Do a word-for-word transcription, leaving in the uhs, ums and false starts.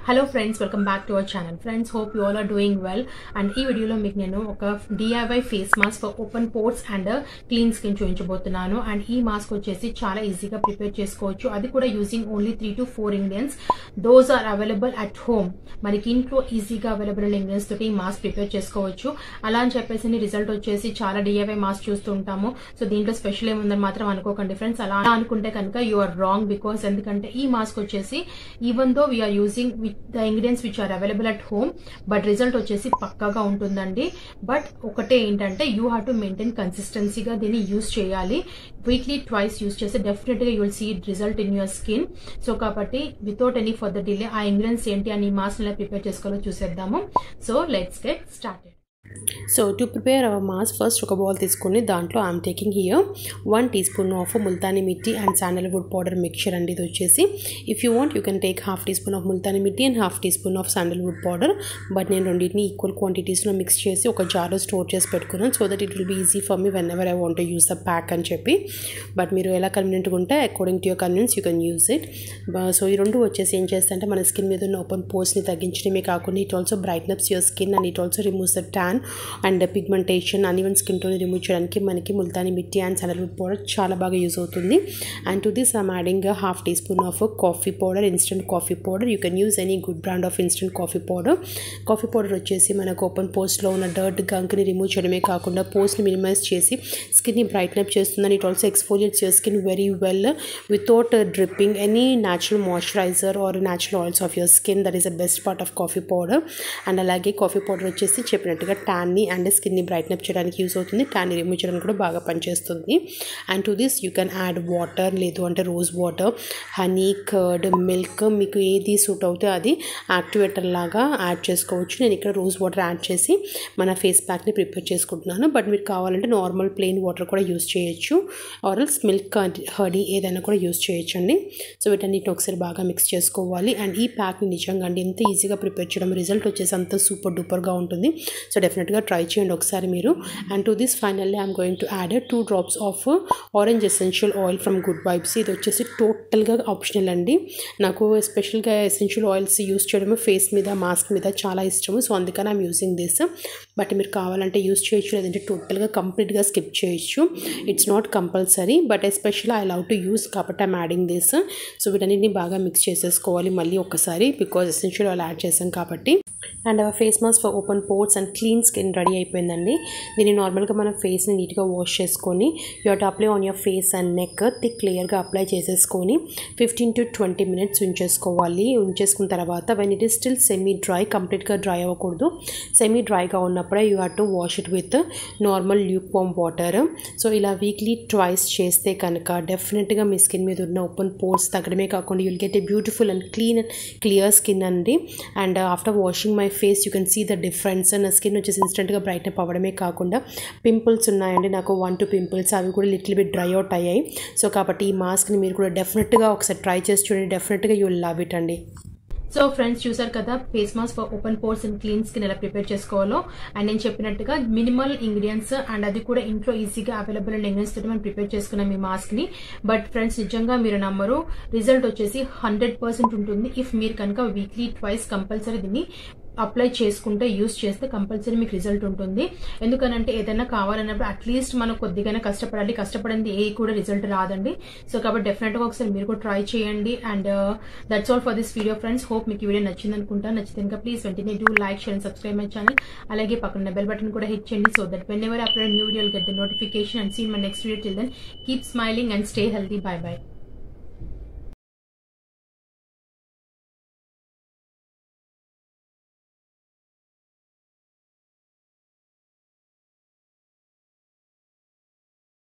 Hello friends, welcome back to our channel. Friends, hope you all are doing well. And ఈ వీడియోలో మీకు నేను ఒక D I Y face mask for open pores and clean skin చూపించబోతున్నాను. And ఈ mask వచ్చేసి చాలా ఈజీగా ప్రిపేర్ చేసుకోవచ్చు. అది కూడా using only three to four ingredients. Those are available at home. మనకి ఇంట్లో ఈజీగా అవైలబుల్ ఇంగ్రీడియంట్స్ తోటి ఈ మాస్క్ ప్రిపేర్ చేసుకోవచ్చు. అలా అని చెప్పేసి రిజల్ట్ వచ్చేసి చాలా D I Y మాస్క్ చూస్తూ ఉంటాము. సో దీంట్లో స్పెషల్ ఏముందని మాత్రం అనుకోకండి ఫ్రెండ్స్. అలా అనుకుంటే కనుక యూ ఆర్ రాంగ్. బికాస్ ఎందుకంటే ఈ మాస్క్ వచ్చేసి even though we're using the ingredients which are available at home, but result వచ్చేసి పక్కాగా ఉంటుందండి. బట్ ఒకటే ఏంటంటే యూ హ్యావ్ టు మెయింటైన్ కన్సిస్టెన్సీగా దీన్ని యూజ్ చేయాలి. వీక్లీ ట్వైస్ యూజ్ చేస్తే డెఫినెట్ గా you will see result in your skin. So కాబట్టి వితౌట్ ఎనీ ఫర్దర్ డిలే ఆ ఇంగ్రీడియంట్స్ ఏంటి అని మాస్క్ ఎలా ప్రిపేర్ చేసుకోవాలో చూసేద్దాము. So let's get started. So to prepare our mask, first ఒక బౌల్ తీసుకొని దాంట్లో I'm taking here one teaspoon of multani mitti and sandalwood powder mixture అండి. ఇది వచ్చేసి if you want you can take half teaspoon of multani mitti and half teaspoon of sandalwood powder. But నేను రెండింటిని equal క్వాంటిటీస్లో mix చేసి ఒక జార్లో store చేసి పెట్టుకున్నాను. So that it will be easy for me whenever I want to use the pack అని చెప్పి. But మీరు ఎలా కన్వీనియంట్గా ఉంటే according to your convenience you can use it. So ఈ రెండు వచ్చేసి ఏం చేస్తాయంటే మన స్కిన్ మీద ఉన్న ఓపెన్ పోర్స్ని తగ్గించడమే కాకుండా it also brightens up your skin and it also removes the tan and pigmentation uneven skin tone remove చేయడానికి మనకి multani mitti and sandalwood powder చాలా బాగా యూజ్ అవుతుంది. And to this I'm adding half teaspoon of coffee powder, instant coffee powder. You can use any good brand of instant coffee powder. Coffee powder వచ్చేసి మనకు open పోర్స్లో ఉన్న dirt గంక్ని remove చేయడమే కాకుండా పోర్స్ని minimize చేసి స్కిన్ని brighten up చేస్తుందని it also exfoliates your skin very well without dripping any natural moisturizer or natural oils of your skin. That is the best part of coffee powder. And అలాగే coffee powder వచ్చేసి చెప్పినట్టుగా ట్యాన్ని and స్కిన్ని brighten up చేయడానికి use అవుతుంది. ట్యాన్ని remove చేయడానికి కూడా బాగా పనిచేస్తుంది. And to this you can add water, లేదు అంటే rose water, honey, curd, milk, మీకు ఏది సూట్ అవుతే అది యాక్టివేటర్ లాగా యాడ్ చేసుకోవచ్చు. నేను ఇక్కడ రోజ్ వాటర్ యాడ్ చేసి మన ఫేస్ ప్యాక్ని ప్రిపేర్ చేసుకుంటున్నాను. బట్ మీరు కావాలంటే నార్మల్ ప్లెయిన్ వాటర్ కూడా యూజ్ చేయొచ్చు ఆర్ఎల్స్ మిల్క్, హనీ ఏదైనా కూడా యూజ్ చేయొచ్చు అండి. సో వీటన్నిటిని ఒకసారి బాగా మిక్స్ చేసుకోవాలి. అండ్ ఈ ప్యాక్ని నిజంగా అండి ఎంత ఈజీగా ప్రిపేర్ చేయడం, రిజల్ట్ వచ్చేసి అంత సూపర్ డూపర్గా ఉంటుంది. సో డెఫినెట్గా ట్రై చేయండి ఒకసారి మీరు. And to this finally I'm going to add two drops of orange essential oil from Good Vibes. ఇది వచ్చేసి టోటల్గా ఆప్షనల్ అండి. నాకు ఎస్పెషల్గా ఎసెన్షియల్ ఆయిల్స్ యూస్ చేయడము ఫేస్ మీద, మాస్క్ మీద చాలా ఇష్టము. సో అందుకని ఐమ్ యూజింగ్ దిస్. బట్ మీరు కావాలంటే యూస్ చేయొచ్చు, లేదంటే టోటల్గా కంప్లీట్గా స్కిప్ చేయొచ్చు. It's not compulsory but especially I love to use కాబట్టి ఐమ్ యాడింగ్ దిస్. సో వీటన్నిటిని బాగా మిక్స్ చేసేసుకోవాలి మళ్ళీ ఒకసారి, బికాజ్ ఎసెన్షియల్ ఆయిల్ యాడ్ చేసాం కాబట్టి. And face mask for open pores and clean skin ready అయిపోయిందండి. దీన్ని నార్మల్గా మన ఫేస్ని నీట్గా వాష్ చేసుకొని you have to apply on your face and neck. Thick క్లియర్గా అప్లై చేసేసుకొని ఫిఫ్టీన్ టు ట్వంటీ మినిట్స్ ఉంచేసుకోవాలి. ఉంచేసుకున్న తర్వాత when it is still semi dry, కంప్లీట్గా డ్రై అవ్వకూడదు, సెమీ డ్రైగా ఉన్నప్పుడే you have to wash it with normal lukewarm water. So ఇలా వీక్లీ ట్వైస్ చేస్తే కనుక డెఫినెట్గా మీ స్కిన్ మీద ఉన్న ఓపెన్ పోర్స్ తగ్గడమే కాకుండా you will get a beautiful and clean and clear skin అండి. And after washing my face you can see the difference. నా స్కిన్ వచ్చేసి ఇన్స్టెంట్గా బ్రైట్నప్ అవ్వడమే కాకుండా పింపుల్స్ ఉన్నాయండి నాకు వన్ టూ పింపుల్స్, అవి కూడా లిటిల్ బిట్ డ్రై అవుట్ అయ్యాయి. సో కాబట్టి ఈ మాస్క్ని మీరు కూడా డెఫినెట్గా ఒకసారి ట్రై చేసి చూడండి. డెఫినెట్గా యూ విల్ లవ్ ఇట్ అండి. సో ఫ్రెండ్స్ చూసారు కదా face mask for open pores and clean skin ఎలా ప్రిపేర్ చేసుకోవాలో. అండ్ నేను చెప్పినట్టుగా మినిమల్ ఇంగ్రీడియంట్స్ అండ్ అది కూడా ఇంట్లో ఈజీగా అవైలబుల్ అయిన ఇంగ్రీడియంట్స్ తోటి మనం ప్రిపేర్ చేసుకున్నాం ఈ మాస్క్ ని. బట్ ఫ్రెండ్స్ నిజంగా మీరు నమ్మరు, రిజల్ట్ వచ్చేసి హండ్రెడ్ పర్సెంట్ ఉంటుంది ఇఫ్ మీరు కనుక వీక్లీ ట్వైస్ కంపల్సరీ దీన్ని అప్లై చేసుకుంటే, యూస్ చేస్తే కంపల్సరీ మీకు రిజల్ట్ ఉంటుంది. ఎందుకనంటే ఏదైనా కావాలన్నప్పుడు అట్లీస్ట్ మనం కొద్దిగానే కష్టపడాలి. కష్టపడింది ఏ కూడా రిజల్ట్ రాదండి. సో కాబట్టి డెఫినెట్గా ఒకసారి మీరు కూడా ట్రై చేయండి. And that's all for this video friends. Hope మీకు వీడియో నచ్చింది అనుకుంటా. నచ్చితే ఇంకా ప్లీజ్ వెంటనే do like, share and subscribe my channel. అలాగే పక్కన బెల్ బటన్ కూడా హిట్ చేయండి. So that whenever upload new video get the notification. And see my next video. Till then keep smiling and stay healthy. Bye by.